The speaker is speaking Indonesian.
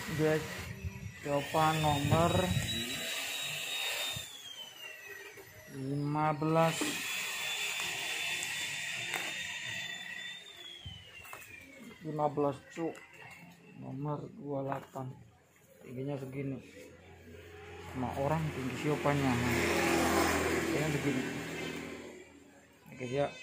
Dia Siopa nomor 15 cuk, nomor 28, tingginya segini sama orang tinggi Siopanya, kayaknya begini. Oke, dia